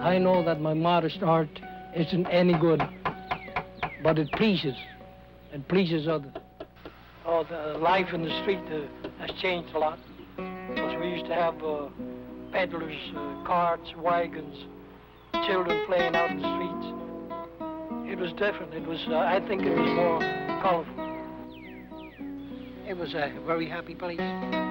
I know that my modest art isn't any good, but it pleases. It pleases others. Oh, the life in the street has changed a lot. Because we used to have peddlers, carts, wagons, children playing out in the streets. It was different. It was, I think it was more colorful. It was a very happy place.